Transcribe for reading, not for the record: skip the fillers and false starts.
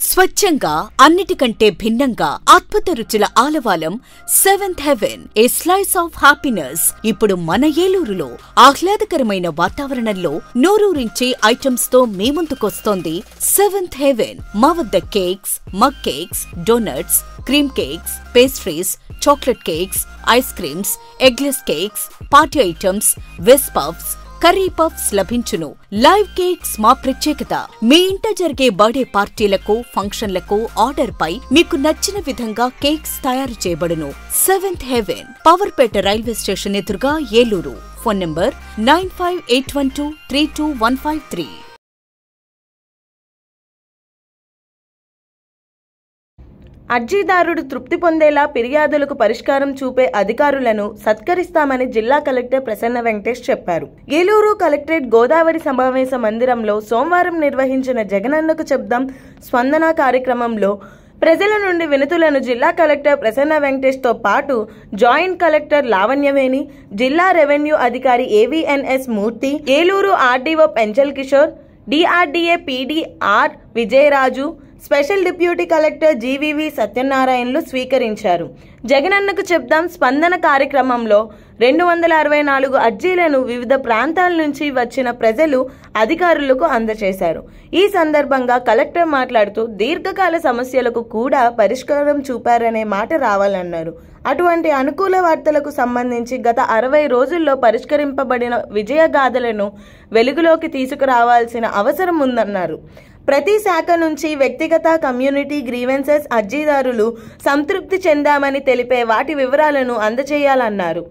స్వచ్ఛంగా అన్నిటికంటే భిన్నంగా అద్భుత రుచుల ఆలవాలం seventh heaven a slice of happiness ఇప్పుడు మన ఏలూరులో ఆహ్లాదకరమైన వాతావరణంలో నోరూరించే ఐటమ్స్ తో మీ ముందుకొస్తోంది సెవెంత్ హెవెన్. మా వద్ద cakes, mug cakes, donuts, cream cakes, pastries, chocolate cakes, ice creams, eggless cakes, party items, veg puffs, curry puffs లభించును. లైవ్ కేక్స్ మా ప్రత్యేకత. మీ ఇంట జరిగే బర్త్డే పార్టీలకు, ఫంక్షన్లకు ఆర్డర్ పై మీకు నచ్చిన విధంగా కేక్స్ తయారు చేయబడును. Seventh heaven, Powerpet railway station ఎదురుగా, ఏలూరు. Phone number 9581232153. అర్జీదారుడు తృప్తి పొందేలా ఫిర్యాదులకు పరిష్కారం చూపే అధికారులను సత్కరిస్తామని జిల్లా కలెక్టర్ ప్రసన్న వెంకటేష్ చెప్పారు. ఏలూరు కలెక్టరేట్ గోదావరి సమావేశ మందిరంలో సోమవారం నిర్వహించిన జగనన్నకు చెప్దాం స్పందన కార్యక్రమంలో ప్రజల నుండి వినతులను జిల్లా కలెక్టర్ ప్రసన్న వెంకటేష్ తో పాటు జాయింట్ కలెక్టర్ లావణ్యవేణి, జిల్లా రెవెన్యూ అధికారి AVNS Murthy, Eluru RDO Penchal Kishore, DRDA PD R Vijayaraju, special deputy collector GVV సత్యనారాయణలు స్వీకరించారు. జగనన్నకు చెప్దాం స్పందన కార్యక్రమంలో 264 అర్జీలను వివిధ ప్రాంతాల నుంచి వచ్చిన ప్రజలు అధికారులకు అందజేశారు. ఈ సందర్భంగా కలెక్టర్ మాట్లాడుతూ దీర్ఘకాల సమస్యలకు కూడా పరిష్కారం చూపారనే మాట రావాలన్నారు. అటువంటి అనుకూల వార్తలకు సంబంధించి గత 60 రోజుల్లో పరిష్కరింపబడిన విజయగాథలను వెలుగులోకి తీసుకురావాల్సిన అవసరం ఉందన్నారు. ప్రతి శాఖ నుంచి వ్యక్తిగత, కమ్యూనిటీ గ్రీవెన్సెస్ అర్జీదారులు సంతృప్తి చెందామని తెలిపే వాటి వివరాలను అందజేయాలన్నారు.